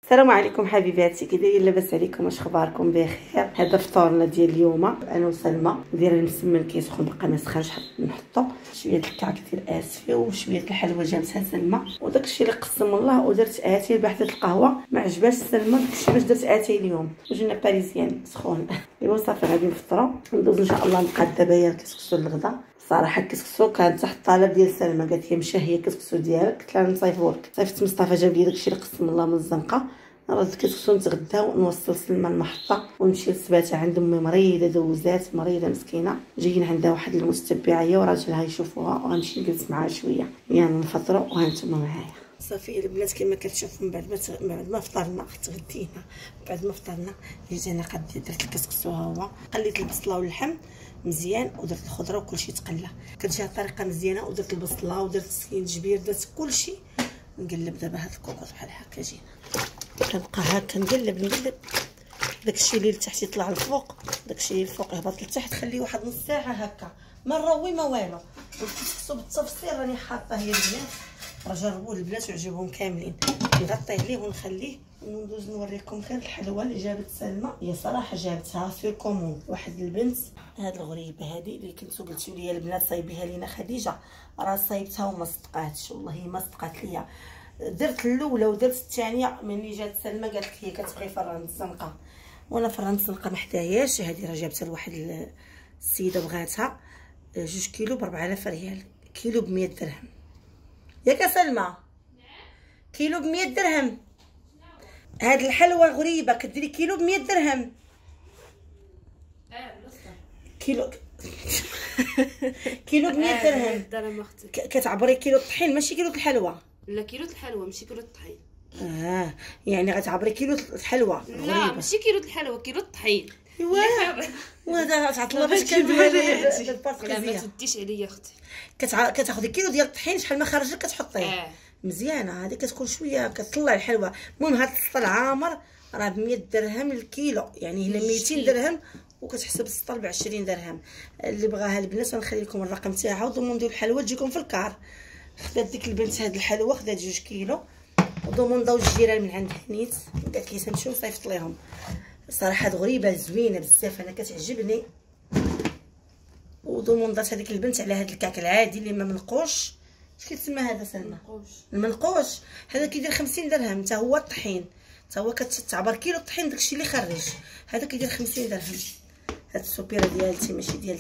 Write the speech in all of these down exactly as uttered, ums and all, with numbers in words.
السلام عليكم حبيباتي، كي دايرين؟ لاباس عليكم؟ واش اخباركم؟ بخير. هذا فطورنا ديال اليوم انا وسلمى. دايره المسمن كيسخن بقى ما سخنش، نحطو شويه الكعك ديال اسفي وشويه الحلوى جابتها سلمى وداكشي اللي قسم الله. ودرت اتاي بحثت القهوه ما عجباش سلمى داكشي باش درت اتاي اليوم وجينا باريزيان سخون. ايوا صافي غادي نفطروا ندوز ان شاء الله نبقى دابا هي الكسكسو للغدا. صراحه الكسكسو كان تحت الطلب ديال سلمى، قالت لي مشى هي الكسكسو ديالك، قلت لها نصايفو لك. صيفط مصطفى جاب لي داكشي اللي قسم الله من الزنقه. راه الكسكسو نتغدى ونوصل سلمى المحطه ونمشي للسباتة عند امي مريضه، دوزات مريضه مسكينه، جايين عندها واحد المتتبعه هي وراجلها يشوفوها، وغنمشي نجلس معاها شويه يعني نفطروا وهانتوما معايا. صافي البنات كما كتشوفوا من بعد ما تغ... بعد ما فطرنا تغدينا، بعد ما فطرنا جيت انا قد درت الكسكسو ها هو، قليت البصله واللحم مزيان ودرت الخضره وكلشي تقلى. كانت جات طريقه مزيانه ودرت البصله ودرت السكينجبير درت كلشي. نقلب دابا هاد الكوكوط بحال هكا جينا كنبقى هكا نقلب نقلب داكشي اللي لتحت يطلع للفوق، داكشي اللي الفوق يهبط لتحت، خليه واحد نص ساعه هكا ما نروي ما والو. والكسكسو بالتفصيل راني حاطه هي البنات، راه جربوه البنات وعجبهم كاملين. نغطيه ليه ونخليه وندوز نوريكم غير الحلوه اللي جابت سلمى. هي صراحه جابتها في كومون واحد البنت. هاد الغريبه هذه اللي كنتو قلتوا لي البنات صايبيها لينا خديجه، راه صايبتها وما صدقاتش، والله ما صدقات ليا. درت الاولى ودرت الثانيه، ملي جات سلمى قالت لي هي كتبغي فران الزنقه، وانا فران الزنقه ما حداياش. هذه راه جابتها لواحد السيده بغاتها جوج كيلو ب أربعة آلاف ريال، كيلو ب مية درهم. ياك سلمى؟ كيلو ب مية درهم. هاد الحلوه غريبه كديري كيلو ب مية درهم. كيلو كيلو ب مية درهم. كتعبري كيلو الطحين ماشي كيلو الحلوه. لا كيلو الحلوى ماشي كيلو الطحين. اه يعني غتعبري كيلو الحلوى. لا ماشي كيلو الحلوى، كيلو الطحين. ايوا وهذا تعطل باش كندير الفرق. لا ما تديش عليا اختي. كتع... كتاخذي كيلو ديال الطحين شحال ما خرج لك كتحطيه. آه. مزيانه هذه كتكون شويه كتطلع الحلوى. المهم هذا السطل عامر راه ب مية درهم الكيلو، يعني هنا ميتين درهم وكتحسب السطل ب عشرين درهم. اللي بغاها البنات غنخلي لكم الرقم تاعها وضمنوا الحلوى تجيكم في الكار. خدات ديك البنت هاد الحلوى، خدات جوج كيلو وضمن ضو الجيران من عند هنيت، قالت لي تنمشيو صيفط ليهم. صراحه هاد غريبه زوينه بزاف، انا كتعجبني. وضمن ضات هذيك البنت على هاد الكعك العادي اللي ما منقوش. اش كيتسمى هذا سلمى؟ منقوش. المنقوش هذا كيدير خمسين درهم، حتى هو الطحين، حتى هو كتعبر كيلو الطحين داكشي اللي خرج، هذا كيدير خمسين درهم. هاد السوبيره ديالتي ماشي ديال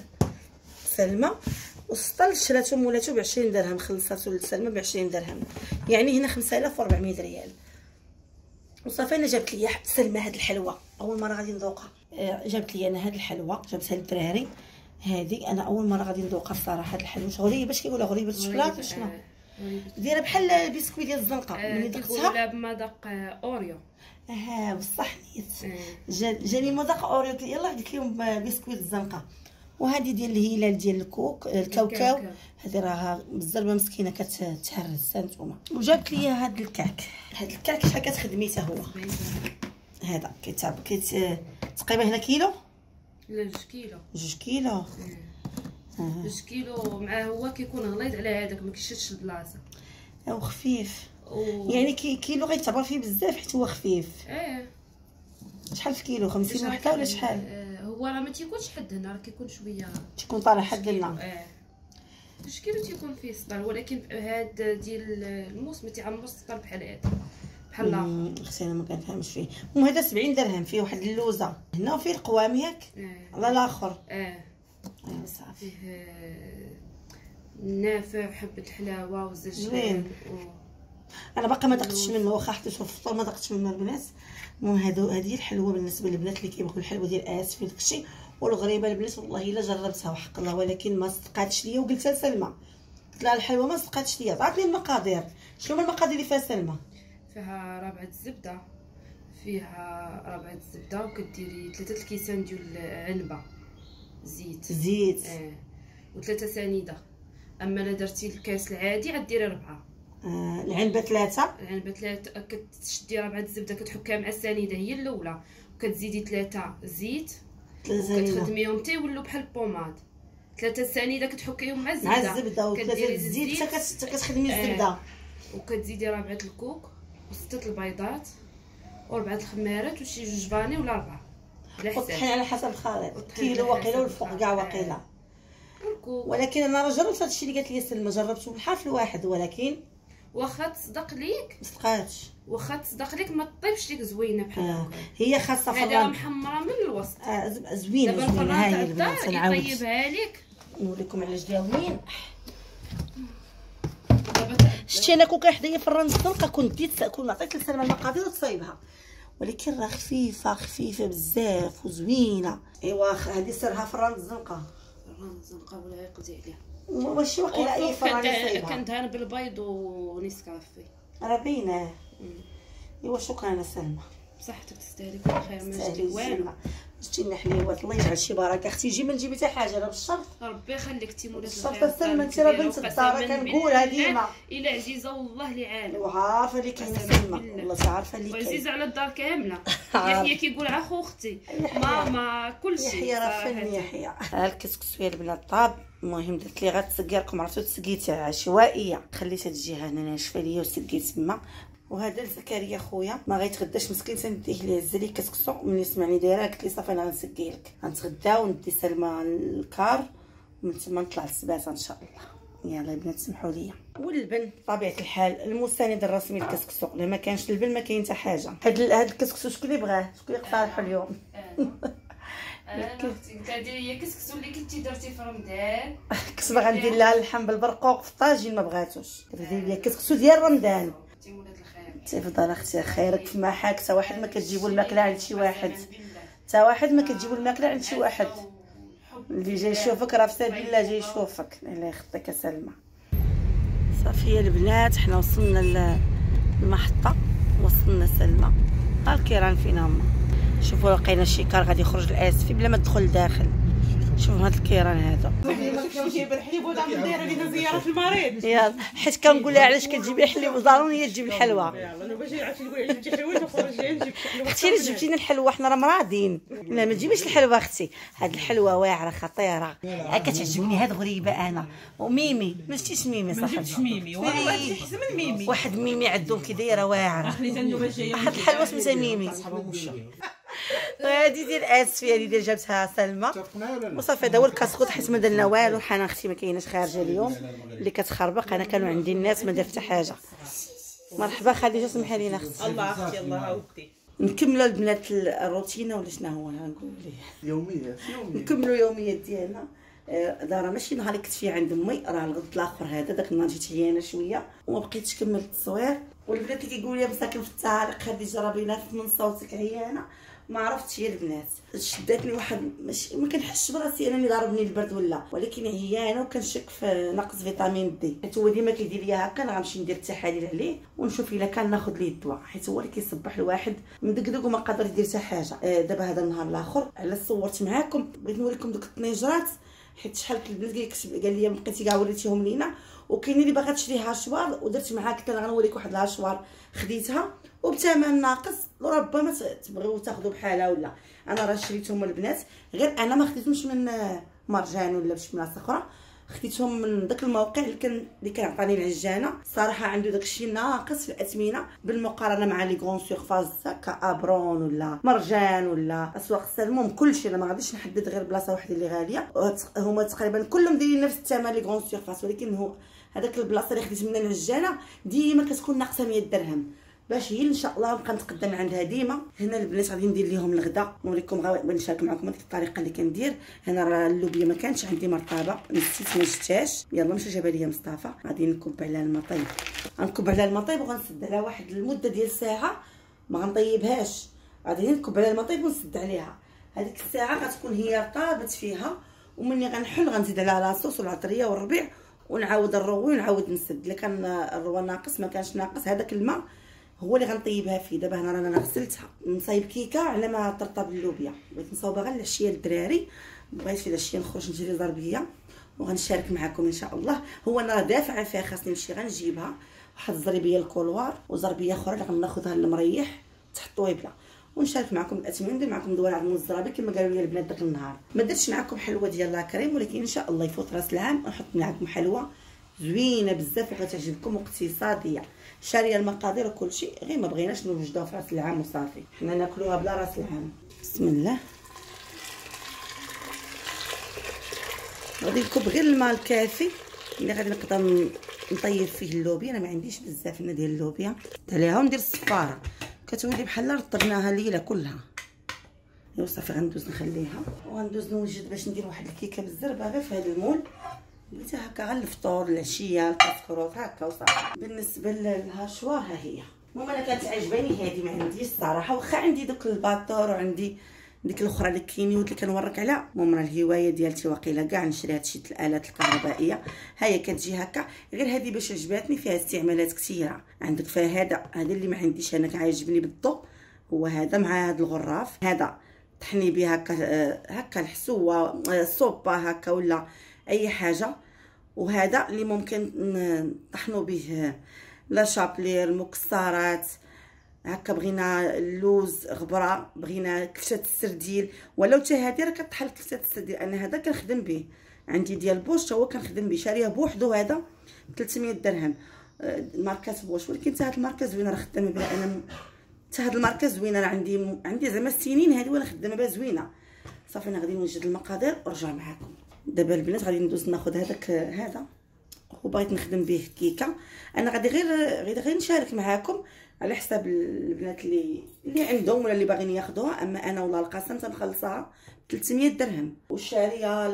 سلمى، والسطل شراتو مولاتو ب عشرين درهم، خلصاتو لسلمى ب عشرين درهم، يعني هنا خمسة آلاف وأربعمية ريال. وصافي انا جابت لي سلمى هاد الحلوى اول مره غادي نذوقها. جابت لي انا هاد الحلوى، جابتها للدراري. هذه انا اول مره غادي نذوقها الصراحه. هاد الحلوى غريبه، باش كيقولوا غريبه الشوكولاته شنو دايره بحال البسكويت ديال الزنقه. ملي ذقتها لا بمذاق اوريو. اه بصح نيت جاني مذاق اوريو. يلاه قلت لهم بسكويت الزنقه. وهذه ديال الهلال ديال الكوك الكاوكاو، هذه راه بالزربه مسكينه كتهرس هانتوما. وجابت لي هذا الكعك. هذا الكعك شحال كتخدمي حتى هو هذا كيتعب كيت تقريبا هنا كيلو. لا جوج كيلو. جوج كيلو. جوج كيلو معاه هو كيكون غليظ على هذاك ما كيشدش البلاصه وخفيف و... يعني كي كيلو غيتعبر فيه بزاف حيت هو خفيف. اه شحال في كيلو؟ خمسين وحده ولا شحال؟ آه هو راه ما تيكونش حد هنا، راه كيكون شويه تيكون طالع حد لنا. اه جوج كيلو تيكون فيه سطر، ولكن هاد ديال الموس ما تيعمرش السطر بحال هذا بحال الاخر. اختي انا ما كنفهمش فيه. المهم هذا سبعين درهم، فيه واحد اللوزه هنا وفيه القوام ياك. اه على الاخر. اه ايوا صافي. فيه النافع وحبه الحلاوه والزرجان و... انا باقا ما دقتش منه، واخا حتى في الفطور ما دقتش منه البنات. المهم هادو هذه الحلوه بالنسبه للبنات اللي كيبغيو الحلوه ديال اسفي داكشي. والغريبه البنات والله الا جربتها وحق الله، ولكن ما صدقاتش ليا. وقلتها لسلمى قلت لها الحلوه ما صدقاتش ليا. عطاتني المقادير. شنو هما المقادير اللي فيها سلمى؟ فيها ربعه الزبده، فيها ربعه الزبده وكديري ثلاثه الكيسان ديال عنبه زيت زيت اه وثلاثه سنيده. اما الا درتي الكاس العادي غديري ربعه. آه العنبه ثلاثه. العنبه ثلاثه كتشدي ربعه الزبده كتحكها مع السنيده هي الاولى، وكتزيدي ثلاثه زيت وكتخدميهم حتى يولوا بحال البوماد. ثلاثه السنيده كتحكيهم مع الزبده مع الزبده وثلاثه الزيت حتى كتخدمي الزبده. وكتزيدي ربعه الكوك وسته البيضات وربعه الخمارات وشي جوج فاني ولا اربعه على حسب. والطحين على حسب الخليط، كيلو وقيله والفوق كاع وقيله. ولكن انا راه جربت هادشي اللي قالت لي سلمى، جربته بالحرف الواحد ولكن واخا تصدق ليك ما صدقاتش. واخا تصدق ليك ما طيبش ليك زوينه بحال هكا. هي خاصه هذا محمره من الوسط. آه زوينه زوينه. هاي البنات نعاود يطيبها لك نوريكم علاش داويين. شتي انا كون كان حدايا في الران الزنقه كنت ديت كون عطيت لسلمى المقادير وتصايبها، ولكن راه خفيفه خفيفه بزاف وزوينه. ايوا هذه سرها في الران الزنقه. الران الزنقه ولا يقضي عليها واش واقيلا اي فران يصايبها. كندهن بالبيض ونسكافي راه باينه. ايوا شكرا سلمى، بصحتك تستاهلي كل خير. ما جبتي والو، شتي لنا حليوات الله يجعل شي بركه. اختي جي ما نجيبي حتى حاجه راه بالشرط. ربي يخليك تي مولات الخير. الشرط سلمى انت راه بنت الدار كنقولها ديما الا عزيزه والله اللي عالم. وعارفه اللي كاينه سلمى والله تعرفه اللي كاينه عزيزه على الدار كامله. يحيى كيقول على خو اختي ماما كلشي. يحيى راه فن يحيى. ها الكسكس يا البنات طاب. المهم درت لي غتسقي راكم عرفتوا تسقيتها عشوائيه، خليتها تجي هنا ناشفه ليا وسقيت تما. وهذا لزكريا خويا ما غيتغداش مسكين تنديه ليه الزلي كسكسو. ملي سمعني دايره قلت لي صافي انا غنسقي لك، غنتغداو وندي سلمى الكار ومن تما نطلع للسباته ان شاء الله. يلا البنات سمحوا لي. واللبن بطبيعه الحال المستند الرسمي للكسكسو، لا ما كانش اللبن ما كاين حتى حاجه. هاد هاد الكسكسو شكون اللي بغاه؟ شكون اللي اقترحوا اليوم؟ انا اختي انت هذه هي كسكسو اللي كنتي درتي في رمضان. كنت باغا ندير لها اللحم بالبرقوق في الطاجين ما بغاتوش، ديري لي كسكسو ديال رمضان. تفضل اختي خيرك في محاك. حتى واحد ما كتجيبوا الماكله عند شي واحد، حتى واحد ما كتجيبوا الماكله عند شي واحد. اللي جاي يشوفك راه في سبيل الله جاي يشوفك. الله يخطيك سلمى. صافي البنات حنا وصلنا للمحطه، وصلنا سلمى. ها الكيران فين هما؟ شوفوا لقينا شي كار غادي يخرج الاسفي بلا ما تدخل لداخل. شوفوا هاد الكيران هذا جايبه الحليب ولا دايره لينا زياره في المريض. يلا حيت كنقول لها علاش كتجيبي الحليب ضروري تجيب الحلوى. يلا انا باش عرفتي نقول جبتي حلوه نخرج جاي نجيب حلوه. اختي اللي جبتينا الحلوه حنا راه مرادين. لا ما تجيبيش الحلوه اختي، هاد الحلوه واعره خطيره. كتعجبني هاد غريبه انا وميمي. ما شفتيش ميمي صاحبتي؟ ما جبتش ميمي والله احسن من ميمي. واحد ميمي عندهم كي دايره واعره. خليتها النوبه جايه واحد الحلوه سميتها ميمي. هادي ديال اسفي، هادي ديال جابتها سلمى وصافي. هذا هو الكاسكوط حيت ما درنا والو. حنا اختي ما كايناش خارجه اليوم اللي كتخربق. انا كانوا عندي الناس ما درت حتى حاجه. مرحبا خديجه سمحي لينا اختي. الله اختي الله ودي. نكملوا البنات الروتينه ولا شنو هو نقول ليه؟ يوميات نكملوا يوميات ديالنا. دابا ماشي نهار اللي كنت فيه عند امي، راه الغد الاخر هذا داك النهار جيت عيانه شويه وما بقيتش كملت التصوير. والبنات اللي كيقولوا لي مساكن في التعاليق خديجه راه باينه من صوتك عيانه، ما عرفتش. هي البنات شداتني واحد ماشي ما كنحسش براسي انا اللي ضربني البرد ولا، ولكن عيانه وكنشك في نقص فيتامين دي. حيت هو ديما كيدير ليا هكا. انا غنمشي ندير التحاليل عليه ونشوف الا كان ناخذ ليه الدواء، حيت هو اللي كيصبح الواحد مدقدق وما قادر يدير حتى حاجه. آه دابا هذا النهار الاخر علاش صورت معاكم بغيت نوريكم دوك الطنيجرات، حيت شحال البنات قال لي بقيتي كاع وريتيهم لينا. وكاين اللي باغا تشري هاشوار ودرت معاها قلت لها غنوريك واحد الهاشوار خديتها وبثمن ناقص ربما تبغيو تاخذوا بحالها ولا. انا راه شريتهم البنات، غير انا ما خديتهمش من مرجان ولا بشي بلاصه اخرى، خديتهم من داك الموقع اللي كان اللي كان عطاني العجانه. صراحه عنده داكشي ناقص في الاثمنه بالمقارنه مع لي غون سيرفاس كابرون ولا مرجان ولا اسواق السلم. المهم كلشي انا ما غاديش نحدد غير بلاصه واحده اللي غاليه، هما تقريبا كلهم دايرين نفس الثمن لي غون سيرفاس. ولكن هو هذاك البلاصه اللي خديت منها العجانه ديما كتكون ناقصه مية درهم، باش هي ان شاء الله نبقى نتقدم عندها ديما. هنا البنات غادي ندير ليهم الغدا، نوريكم غير نشارك معكم هذيك الطريقه اللي كندير. هنا راه اللوبيا ما كانتش عندي مرطبه نسيت ما شفتهاش، يلا مشى جابها ليا مصطفى. غادي نكب عليها الماء طيب، غنكب عليها الماء طيب وغنسد عليها واحد المده ديال ساعه، ما غنطيبهاش. غادي نكب عليها الماء طيب ونسد عليها. هذيك الساعه غتكون هي طابت فيها، ومني غنحل غنزيد عليها لاصوص والعطريه والربيع ونعاود نروي ونعاود نسد. الا كان الروا ناقص ما كانش ناقص هذاك الماء هو اللي غنطيبها فيه. دابا هنا رانا غسلتها نصايب كيكه على ما ترطب اللوبيا. بغيت نصاوبها غير العشيه للدراري، بغيت في العشيه نخرج نجري زربيه وغنشارك معكم ان شاء الله. هو انا دافعه فيها خاصني نمشي غنجيبها واحد الزربيه الكولوار وزربيه اخرى اللي غناخذها للمريح تحت طويبله ونشارك معكم الاثمنه. ندير معكم دوار على الزرابي كما قالوا لي البنات داك النهار. ما درتش معكم حلوه ديال لا كريم، ولكن ان شاء الله يفوت راس العام نحط معكم حلوه زوينه بزاف وغتعجبكم واقتصاديه. شاريه المقادير وكل شيء، غير ما بغيناش نوجدوها في راس العام وصافي، حنا ناكلوها بلا راس العام. بسم الله. غادي نكب غير الماء الكافي اللي غادي نقدر نطيب فيه اللوبيا. انا ما عنديش بزاف هنا ديال اللوبيا عليها، وندير الصفاره كتولي بحال رطبناها ليله كلها. ايوا صافي غندوز نخليها وغندوز نوجد باش ندير واحد الكيكه بالزربه غير في هذا المول. بغيتها هكا غير الفطور العشيه الكسكروط هكا وصافي. بالنسبه للهاشوار ها هي. المهم انا كانت عجباني هذه، ما عنديش الصراحه، واخا عندي دوك الباطور وعندي ديك الاخرى اللي كينيوت اللي كنورك عليها. المهم راه الهوايه ديالتي واقيلا كاع نشري هادشي الالات الكهربائيه. ها هي كتجي هكا، غير هذه باش عجباتني فيها استعمالات كثيره. عندك فيها هذا هذا اللي ما عنديش انا كعجبني بالضو، هو هذا مع هذا الغراف. هذا طحني به هكا هكا الحسوه الصوبه هكا ولا اي حاجه. وهذا اللي ممكن نطحنوا به لا شابلير المكسرات هكا، بغينا اللوز غبره، بغينا كلشه السرديل، ولو حتى هذه راه كطحن كلشه السرديل. انا هذا كنخدم به، عندي ديال بوش هو كنخدم به، شاريه بوحدو هذا ثلاثمية درهم ماركه بوش. ولكن حتى هاد الماركه زوينه راه خدامه بها انا، حتى هاد الماركه زوينه راه عندي عندي زعما السنين هذه وانا خدامه بها زوينه. صافي انا غادي نوجد المقادير ونرجع معاكم. دابا البنات غادي ندوز ناخذ هذاك هذا وبغيت نخدم به كيكه. انا غادي غير غير غير نشارك معاكم على حساب البنات اللي اللي عندهم ولا اللي باغيين ياخذوها. اما انا والله القسم تنخلصها ب ثلاثمية درهم، وشاريه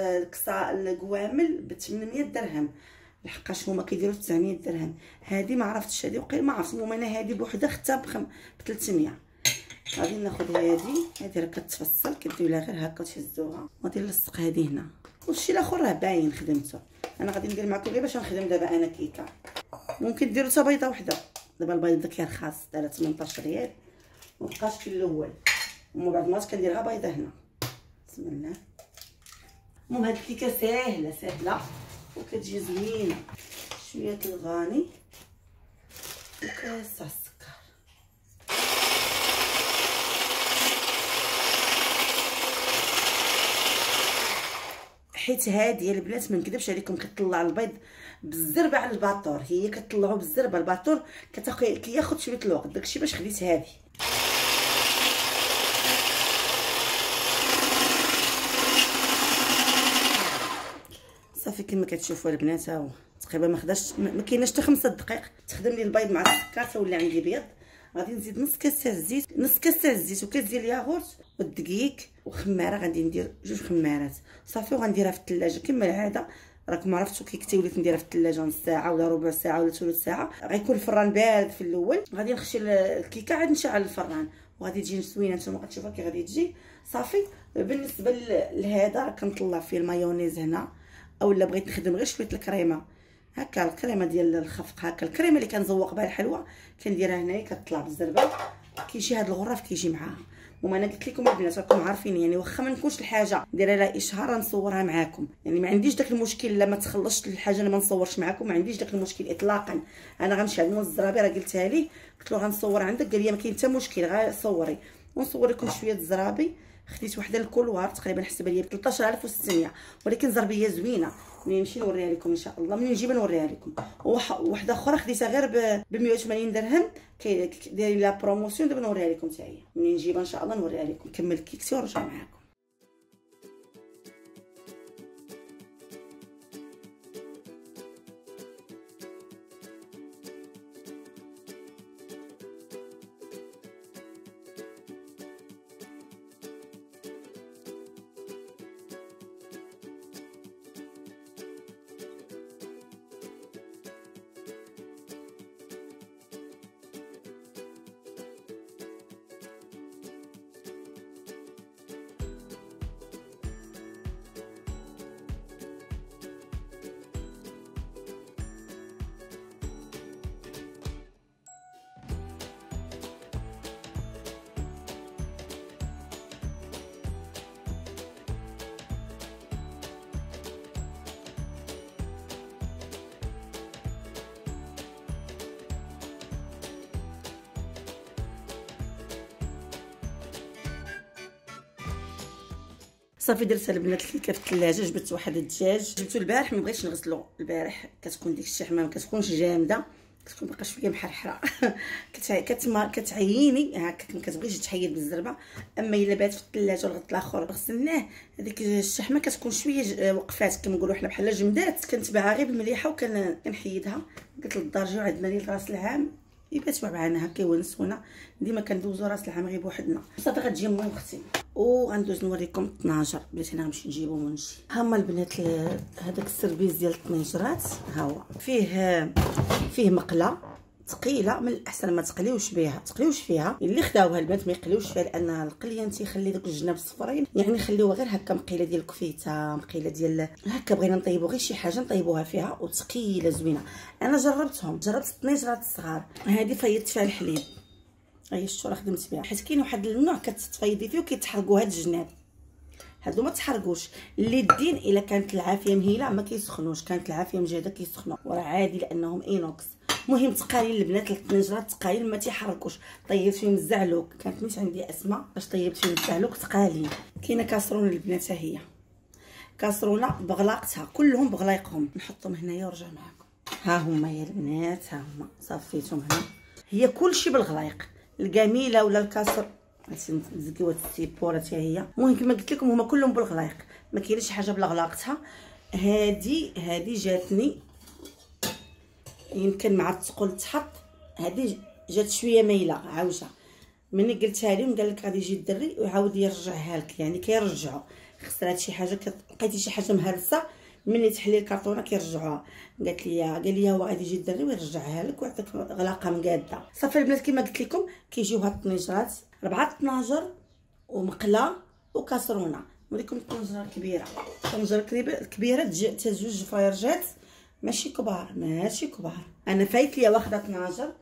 الكسا الكوامل ب ثمانمية درهم، لحقاش هما كيديروا تسعمية درهم. هذه ما عرفتش هذه وقيل ما عرفتش. المهم انا هذه بوحدها خدتها ب ثلاثمية. غادي ناخذ هذه هذه راه كتفصل كديروا لها غير هكا وتهزوها. غادي نلصق هذه هنا، والشيء الاخر راه باين خدمته. انا غادي ندير معكم غير باش نخدم دابا انا كيكه. ممكن ديروا حتى بيضه وحده، دابا البيض داك رخاص دايره ثمنطاش ريال ومبقاش في الاول. ومن بعد المرات كندير غير بيضه هنا. بسم الله. المهم هاد الكيكه ساهله ساهله وكتجي زوينه. شويه الفاني وكاس تاع السكر. حيت هادي البنات ما نكذبش عليكم كتطلع البيض بالزربه على الباطور، هي كتطلعو بالزربه الباطور كتاخذ كياخذ شويه الوقت. داكشي باش خديت هذه. صافي كما كتشوفوا البنات ها هو تقريبا ما خداش ما كايناش حتى خمسة دقائق تخدم لي البيض مع السكر تولي عندي بيض. غادي نزيد نص كاس تاع الزيت، نص كاس تاع الزيت وكاس ديال الياغورت والدقيق وخماره. غادي ندير جوج خمارات صافي وغنديرها في الثلاجه كما العاده. راكم عرفتوا كيكتي وليت نديرها في الثلاجه نص ساعه ولا ربع ساعه ولا ثلث ساعه. غيكون الفران بارد في الاول. غادي نخشي الكيكه عاد نشعل الفران وغادي تجي زوينه. نتوما غتشوفوها كي غادي تجي صافي. بالنسبه لهذا راه كنطلع فيه المايونيز هنا، اولا بغيت نخدم غير شويه الكريمه هكا، الكريمه ديال الخفق هكا، الكريمه اللي كنزوق بها الحلوه كنديرها هنايا كتطلع بالزربه. كيجي هذا الغراف كيجي معاها. المهم انا قلت لكم البنات راكم عارفين يعني واخا ما نكونش الحاجه ندير لها اشهار نصورها معاكم. يعني ما عنديش داك المشكل لما تخلصت الحاجه انا ما نصورش معاكم، ما عنديش داك المشكل اطلاقا. انا غنشعل موز الزرابي راه قلتها لي قلت له غنصور عندك، قال لي ما كاين حتى مشكل غير صوري. ونصور لكم شويه الزرابي. خديت وحده الكولوار تقريبا حسبها لي ب ثلاثطاش ألف وستمية، ولكن زربيه زوينه. ملي نمشي نوريها لكم ان شاء الله، ملي نجيبها نوريها لكم. وحده اخرى خديتها غير ب مية وثمانين درهم دايرين لها بروموسيون. دابا نوريها لكم حتى هي ملي نجيبها ان شاء الله نوريها لكم. نكمل كيكتي ونرجع معاكم. صافي درت البنات الكيكه في الثلاجه. جبت واحد الدجاج جبتو البارح، ما بغيتش نغسلو البارح، كتكون ديك الشحمه ما كتكونش جامده، كتكون باقا شويه محرحره كتما كتعييني هكاك، ما كتبغيش تحيد بالزربه. اما الا بات في الثلاجه والغد الاخر غسلناه، هذيك الشحمه كتكون شويه وقفات كما نقولوا حنا بحال جمدات، كنتبعها غير بالمليحه وكنحيدها. قلت للدار جيو عندنا ليل راس العام يباتوا معنا هكا يونسونا، ديما كندوزو راس العام غير بوحدنا. صافي غتجي امي واختي وغندوز نوريكم الطناجر. بلاتي انا غنمشي نجيبو ونجي. ها هما البنات هذاك السربيز ديال الطنجرات، ها هو فيه فيه مقله ثقيله، من الاحسن ما تقليوش بها تقليوش فيها. اللي خداوها البنات ما يقليوش فيها، لان القليه تيخلي دوك الجناب الصفرين، يعني خليوها غير هكا مقيله ديال الكفيته، مقيله ديال هكا بغينا نطيبو غير شي حاجه نطيبوها فيها وثقيله زوينه. انا جربتهم، جربت الطنجرات الصغار. هذه فيضت فيها الحليب، هي الشوره خدمت بها، حيت كاين واحد النوع كتفيضي فيه وكيتحرقوا هاد الجناب، هادو ما تحرقوش. اللي دين الا كانت العافيه مهيله ما كيسخنوش، كانت العافيه مجهده كيسخنوا، وراه عادي لانهم اينوكس. المهم تقاليل البنات الطنجرات تقاليل ما تيحركوش. طيبت فيهم الزعلوك، كانت نيت عندي اسماء باش طيبت فيهم الزعلوك تقاليل. كاينه كاسرونه البنات، ها هي كاسرونه بغلاقتها كلهم بغلايقهم، نحطهم هنايا ونرجع معكم. ها هما يا البنات، ها هما صفيتهم هنا، هي كلشي بالغلايق. الجميله ولا الكاسر زكيوات السيبورات هي. المهم كما قلت لكم هما كلهم بالغلايق، ما كاينش شي حاجه بلا غلاقتها. هادي هادي جاتني يمكن مع الثقل تحط، هذه جات شويه مايله عاوجه. ملي قلتها لهم قال لك غادي يجي الدري ويعاود يرجعها لك، يعني كيرجعوا. خسرات شي حاجه لقيتي شي حاجه مهرسه ملي تحلي الكرتونه كيرجعوها. قالت لي قال لي هو غادي يجي الدري ويرجعها لك ويعطيك غلاقه مقاده. صافي البنات كما قلت لكم كيجيو هاد الطنجرات ربعه طناجر ومقله وكاسرونه. نوريكم الطنجره الكبيره، الطنجره الكبيره حتى جوج فرايرجات ماشي كبار ماشي كبار. انا فايت ليا واخده طناجر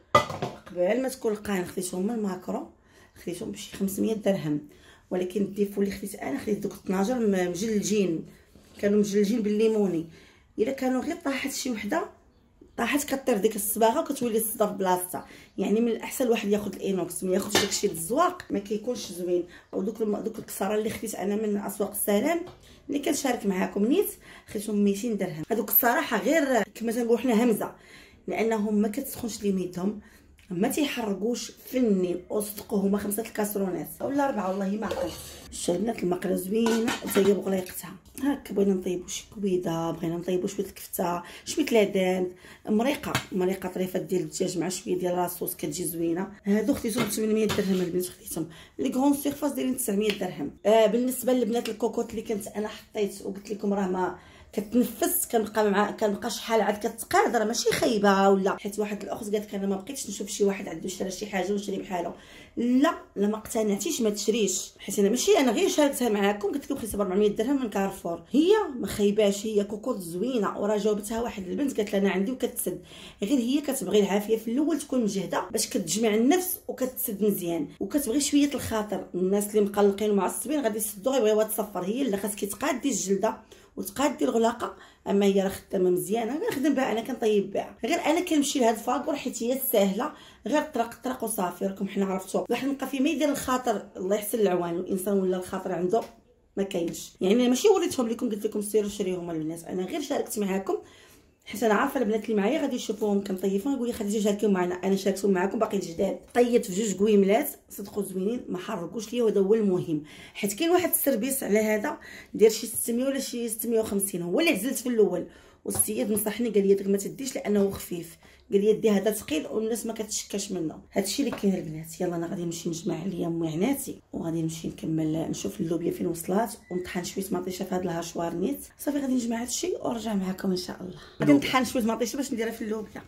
قبل ما تكون القاين، خديتهم من الماكرو، خديتهم بشي خمسمية درهم، ولكن الديفو اللي خديت انا خديت دوك الطناجر مجلجين، كانوا مجلجين بالليموني. الا كانوا غير طاحت شي وحده طاحت كطير ديك الصباغه وكتولي الصدا في بلاصتها. يعني من الاحسن الواحد ياخذ الاينوكس، ما ياخذش داكشي الزواق ما كيكونش زوين. ودوك دوك الكساره اللي خديت انا من اسواق السلام اللي كنشارك معاكم نيت خديتهم ميتين درهم. هذوك الصراحه غير كما تنقولوا حنا همزه، لانهم ما كتسخنش ليميتهم، ما تيحرقوش فنين وصدقوا. هما خمسه الكاسرونات ولا اربعه والله ما عقلت. الشربنات المقله زوينه حتى هي بغليقتها. هكا بغينا نطيبوا شي كبيده، بغينا نطيبوا شويه الكفته، شويه لادان، مريقه مريقه طريفه ديال الدجاج مع شويه ديال لاصوص كتجي زوينه. هادو خديتهم ب ثمنمية درهم البنات، خديتهم لي كغون سيرفاس دايرين تسعمية درهم. آه بالنسبه للبنات الكوكوط اللي كنت انا حطيت وقلت لكم راه ما كتنفس، كنبقى مع كنبقى شحال عاد كتقاد، راه ماشي خايبه ولا. حيت واحد الاخت قالت لك انا ما بقيتش نشوف شي واحد عنده شرا شي حاجه ونشري بحالو. لا لا ما اقتنعتيش ما تشريش، حيت انا ماشي انا غير شاركتها معاكم قلت لكم خديتها ب أربعمية درهم من كارفور. هي ما خايباش، هي كوكوط زوينه. وراه جاوبتها واحد البنت قالت لها انا عندي وكتسد، غير هي كتبغي العافيه في الاول تكون مجهده باش كتجمع النفس وكتسد مزيان، وكتبغي شويه الخاطر. الناس اللي مقلقين ومعصبين غادي يسدوا غيبغيوها تصفر، هي اللي خاصك تقادي الجلده وتقادي الغلاقه. اما هي راه خدامه مزيانه، انا كنخدم بها، انا كنطيب بها، غير انا كنمشي لهاد الفاكور حيت هي ساهله، غير طرق طرق وصافي. راكم حنا عرفتوا الواحد نبقى في ما يدير الخاطر، الله يحسن العوان. الانسان ولا الخاطر عنده ما كاينش. يعني انا ماشي وريتهم لكم قلت لكم سيروا شريوهم البنات، انا غير شاركت معاكم حيت انا عارفه البنات اللي معايا غادي يشوفوهم كنطيفهم يقول لي خديتي شاركيو معنا. انا شاركتهم معاكم باقي جداد، طيت في جوج كويملات صدقوا زوينين ما حرقوش ليا، وهذا هو المهم. حيت كاين واحد السربيس على هذا داير شي ستمية ولا شي ستمية وخمسين، هو اللي عزلت في الاول. والسيد نصحني قال لي داك ما تديش لانه خفيف، قال لي دي هذا ثقيل والناس ما كتشكاش منه. هادشي اللي كاين البنات. يلا انا غادي نمشي نجمع عليا معناتي وغادي نمشي نكمل نشوف اللوبيا فين وصلات، ونطحن شويه مطيشه في هاد الهاشوار نيت. صافي غادي نجمع هادشي ونرجع معكم ان شاء الله. غادي نطحن شويه مطيشه باش نديرها في اللوبيا،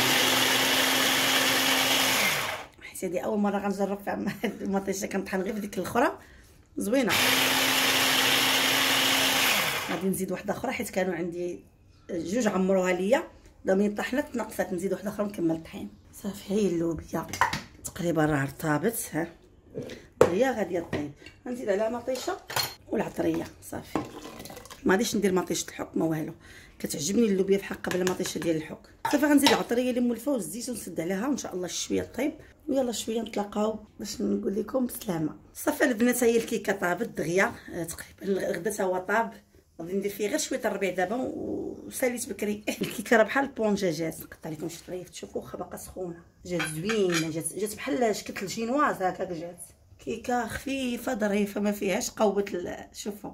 حيت هادي اول مره غنجرب فيها هاد المطيشه. كنطحن غير في ديك الاخرى زوينه. غادي نزيد واحده اخرى حيت كانوا عندي جوج عمروها ليا، دابا طحنت نقفات، نزيد واحده اخرى ونكمل الطحين. صافي هي اللوبيا تقريبا راه ارتبط، ها هي غادي طيب. غنزيد عليها مطيشه والعطريه. صافي ما غاديش ندير مطيشه الحك ما والو، كتعجبني اللوبيا بحال قبل المطيشه ديال الحك. صافي غنزيد العطريه اللي مولفه والزيت ونسد عليها وان شاء الله شويه طيب، ويلا شويه نتلاقاو باش نقول لكم بسلامه. صافي البنات هي الكيكه طابت دغيا تقريبا، الغدا تا هو طاب، غادي ندير فيه غير شويه الربيع دابا وساليت بكري. الكيكه راه بحال البونجاجات، نقطع لكم شي طريف تشوفوا واخا باقا سخونه، جات زوينه، جات جات بحال شكل الجينواز هكاك، جات كيكه خفيفه ظريفه ما فيهاش قوه. شوفوا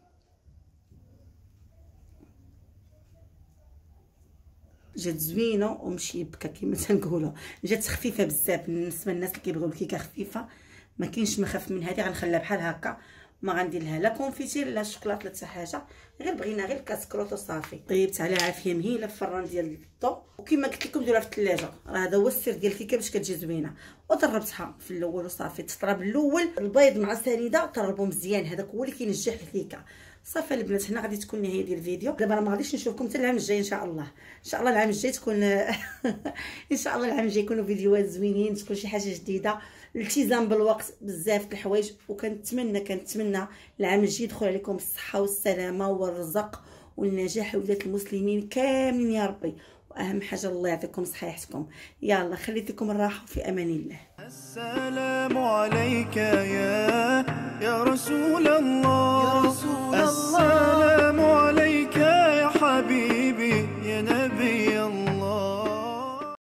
جات زوينه ومشيبكه كما تنقولوا، جات خفيفه بزاف بالنسبه للناس اللي كيبغيو الكيكه خفيفه. ما كاينش مخف من هذه، غنخليها بحال هكا، ما غندير لها لا كونفيتير لا شوكولاط لا حتى حاجه، غير بغينا غير كاسكروط وصافي. طيبت عليها عافيه مهيله في الفران ديال الضو، وكما قلت لكم ديروها في الثلاجه، راه هذا هو السر ديال الكيكه باش كتجي زوينه. وضربتها في الاول وصافي، تطرب الاول البيض مع السنيده، طربوا مزيان، هذاك هو اللي كينجح الكيكه. صافي البنات هنا غادي تكون النهايه ديال الفيديو. دابا راه ما غاديش نشوفكم حتى العام الجاي ان شاء الله، ان شاء الله العام الجاي تكون ان شاء الله العام الجاي يكونوا فيديوهات زوينين، تكون شي حاجه جديده، الالتزام بالوقت، بزاف د الحوايج. وكنتمنى كنتمنى العام الجاي يدخل عليكم الصحه والسلامه والرزق والنجاح ولاد المسلمين كاملين يا ربي. واهم حاجه الله يعطيكم صحيحتكم. يلا خليت لكم الراحه وفي امان الله. السلام عليك يا يا رسول الله.